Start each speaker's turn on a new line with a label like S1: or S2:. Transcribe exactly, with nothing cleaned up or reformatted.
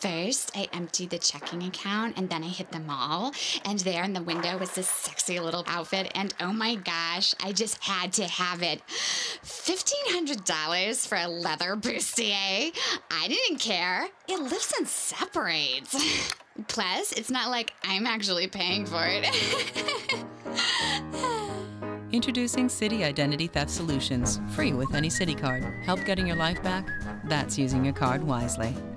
S1: First, I emptied the checking account and then I hit the mall. And there in the window was this sexy little outfit. And oh my gosh, I just had to have it. fifteen hundred dollars for a leather bustier. I didn't care. It lifts and separates. Plus, it's not like I'm actually paying for it.
S2: Introducing Citi Identity Theft Solutions, free with any Citi card. Help getting your life back? That's using your card wisely.